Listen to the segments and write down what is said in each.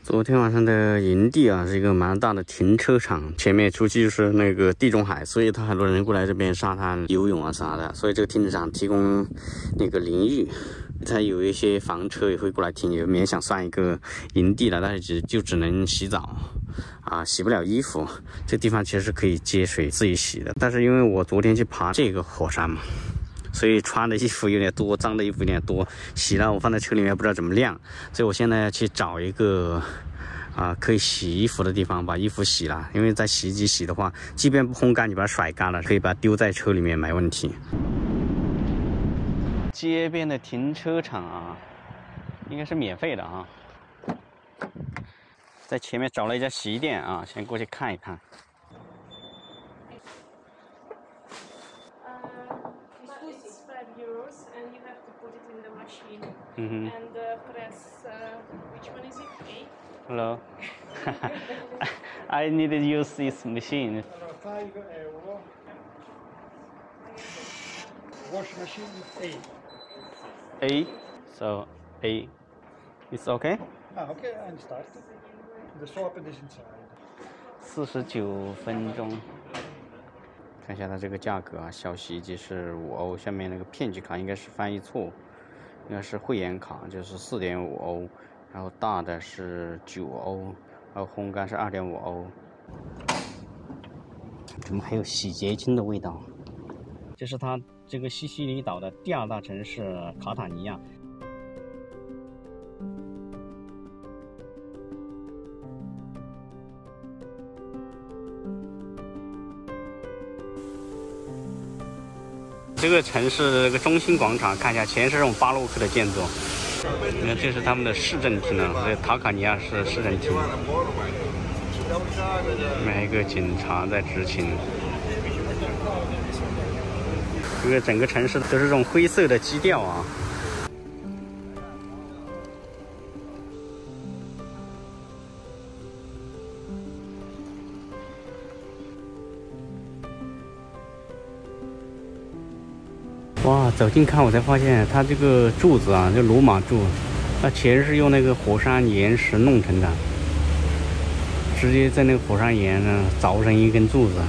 昨天晚上的营地啊，是一个蛮大的停车场，前面出去就是那个地中海，所以他很多人过来这边沙滩游泳啊啥的，所以这个停车场提供那个淋浴，它有一些房车也会过来停，也勉强算一个营地了，但是只能洗澡啊，洗不了衣服。这地方其实是可以接水自己洗的，但是因为我昨天去爬这个火山嘛。所以穿的衣服有点多，脏的衣服有点多，洗了我放在车里面不知道怎么晾，所以我现在要去找一个可以洗衣服的地方把衣服洗了，因为在洗衣机洗的话，即便不烘干你把它甩干了，可以把它丢在车里面没问题。街边的停车场啊，应该是免费的啊，在前面找了一家洗衣店啊，先过去看一看。And press, which one is it? A? Hello. I need to use this machine. €5. Wash machine A. A. So A. It's okay? Okay, and start. The soap is inside. 49分钟。看一下它这个价格啊，小洗衣机是5欧，下面那个片区卡应该是翻译错。应该是会员卡，就是4.5欧，然后大的是9欧，然后烘干是2.5欧。怎么还有洗洁精的味道？这是它这个西西里岛的第2大城市卡塔尼亚。这个城市的这个中心广场，看一下，全是这种巴洛克的建筑。你看，这是他们的市政厅啊，这塔卡尼亚市市政厅。这边还有一个警察在执勤。这个整个城市都是这种灰色的基调啊。哇，走近看我才发现，它这个柱子啊，就罗马柱，它全是用那个火山岩石弄成的，直接在那个火山岩上凿成一根柱子。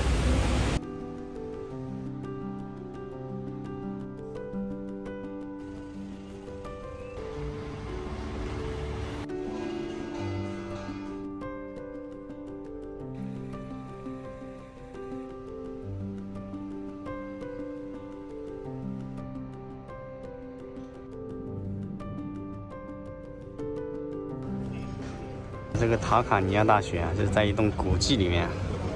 这个塔卡尼亚大学啊，就是在一栋古迹里面。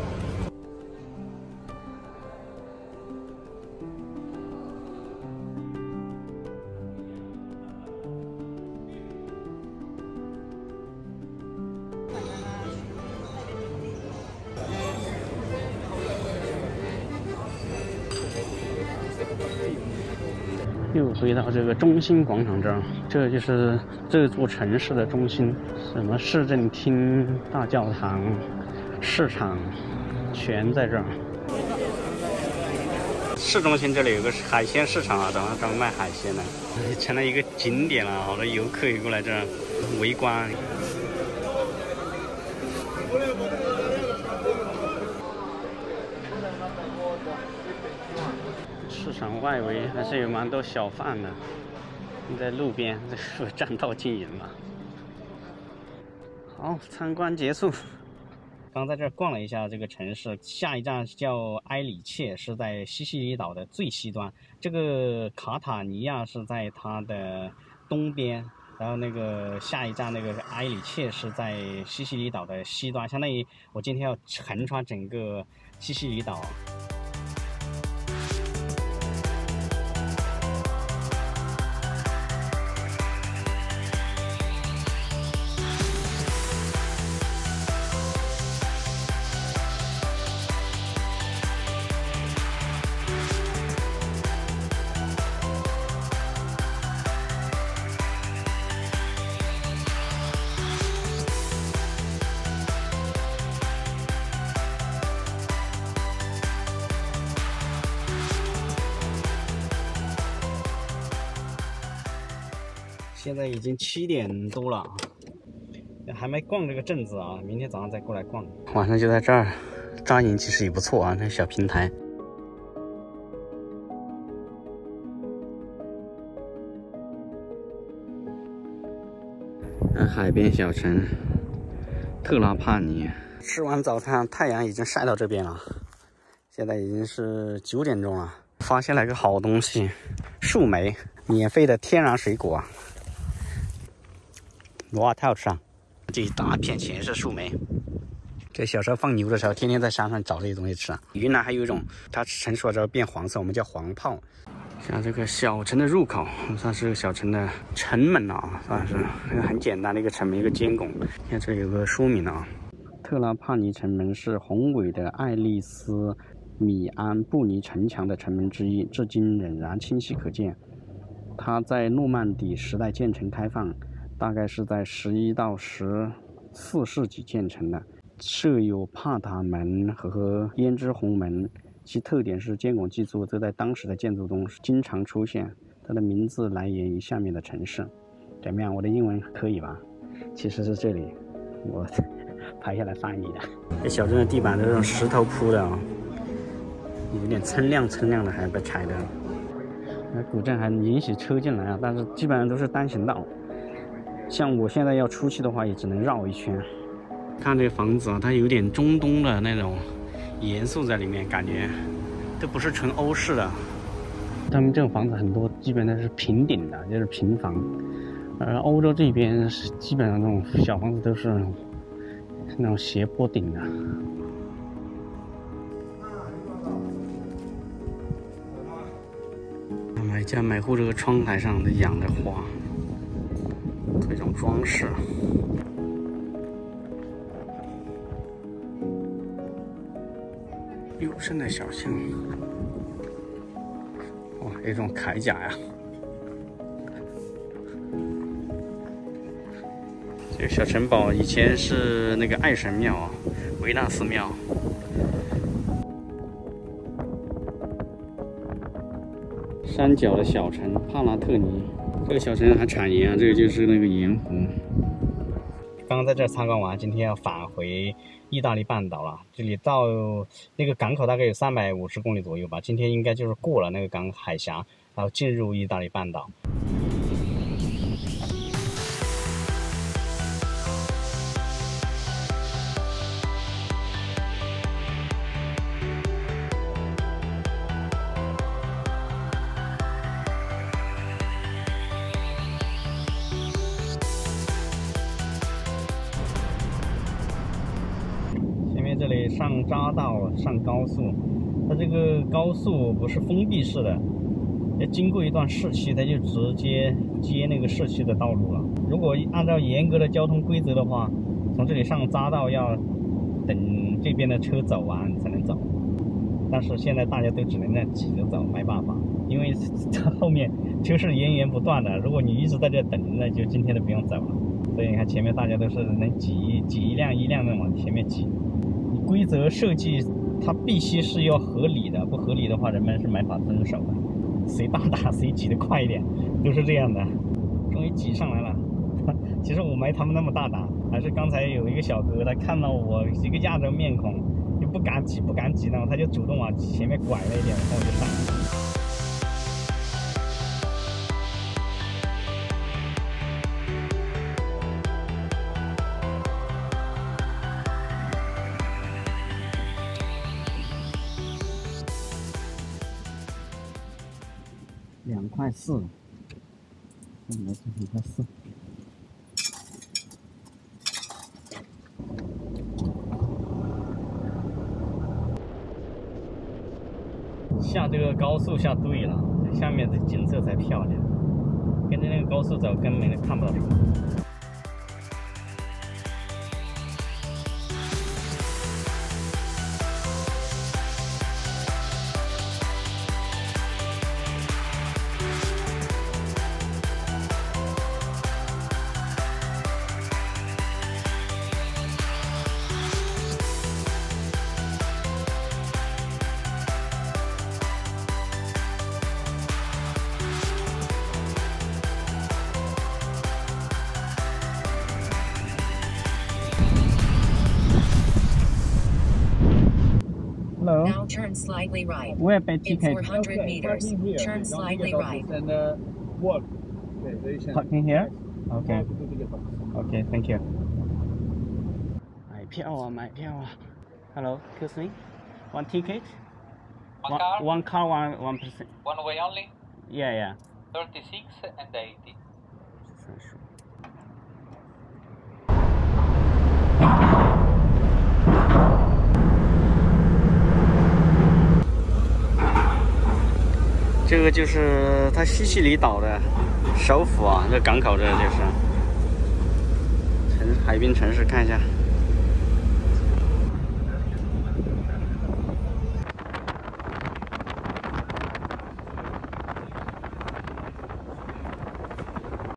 又回到这个中心广场这儿，这就是这座城市的中心，什么市政厅、大教堂、市场，全在这儿。市中心这里有个海鲜市场啊，专门卖海鲜的，成了一个景点了，好多游客也过来这儿围观。市场外围还是有蛮多小贩的，在路边，这是占道经营嘛。好，参观结束。刚在这儿逛了一下这个城市，下一站叫埃里切，是在西西里岛的最西端。这个卡塔尼亚是在它的东边，然后那个下一站那个埃里切是在西西里岛的西端，相当于我今天要横穿整个西西里岛。现在已经7点多了， 还没逛这个镇子啊，明天早上再过来逛。晚上就在这儿扎营，其实也不错啊，那小平台。海边小城特拉帕尼。吃完早餐，太阳已经晒到这边了，现在已经是9点钟了。发现了个好东西，树莓，免费的天然水果啊！哇，太好吃了！这一大片全是树莓。这小时候放牛的时候，天天在山上找这些东西吃啊。云南还有一种，它成熟了之后变黄色，我们叫黄泡。像这个小城的入口，算是小城的城门啊，算是很简单的一个城门，一个尖拱。看这有个说明啊，特拉帕尼城门是宏伟的爱丽丝米安布尼城墙的城门之一，至今仍然清晰可见。它在诺曼底时代建成开放，大概是在11到14世纪建成的，设有帕塔门和胭脂红门。其特点是尖拱基座，这在当时的建筑中经常出现。它的名字来源于下面的城市。怎么样？我的英文可以吧？其实是这里，我拍下来翻译的。这小镇的地板都是这种石头铺的啊，有点锃亮的，还被踩的。那古镇还允许车进来啊，但是基本上都是单行道。像我现在要出去的话，也只能绕一圈。看这个房子啊，它有点中东的那种元素在里面，感觉都不是纯欧式的。他们这种房子很多基本上是平顶的，就是平房，而欧洲这边是基本上那种小房子都是那种斜坡顶的。每家每户这个窗台上都养着花，这种装饰。幽深的小巷，哇，有种铠甲呀！这个小城堡以前是那个爱神庙，维纳斯庙。山脚的小城帕拉特尼，这个小城还产盐啊，这个就是那个盐湖。刚刚在这参观完，今天要返回意大利半岛了。这里到那个港口大概有350公里左右吧。今天应该就是过了那个海峡，然后进入意大利半岛。这里上匝道上高速，它这个高速不是封闭式的，要经过一段市区，它就直接接那个市区的道路了。如果按照严格的交通规则的话，从这里上匝道要等这边的车走完才能走。但是现在大家都只能那挤着走，没办法，因为后面车是源源不断的。如果你一直在这等，那就今天都不用走了。所以你看前面大家都是能挤一辆一辆的往前面挤。规则设计它必须是要合理的，不合理的话人们是没法遵守的。谁大打谁挤得快一点，都是这样的。终于挤上来了，其实我没他们那么大胆，还是刚才有一个小哥，他看到我一个亚洲面孔，就不敢挤，然后他就主动往前面拐了一点，然后我就上来了。2.4块，没错，2.4块。下这个高速下对了，下面的景色才漂亮。跟着那个高速走，根本看不到什么。 Hello. Now turn slightly right. Where by In ticket? 400 meters, turn slightly right. And walk. Okay, very simple. Parking here? Yes. Okay. Walk to the box. Okay, thank you. 买票啊，买票啊。Hello, excuse me. One ticket? One car? One car, one person. One way only? Yeah, yeah. 36 and 80. 这个就是它西西里岛的首府啊，这港口这就是海滨城市，看一下。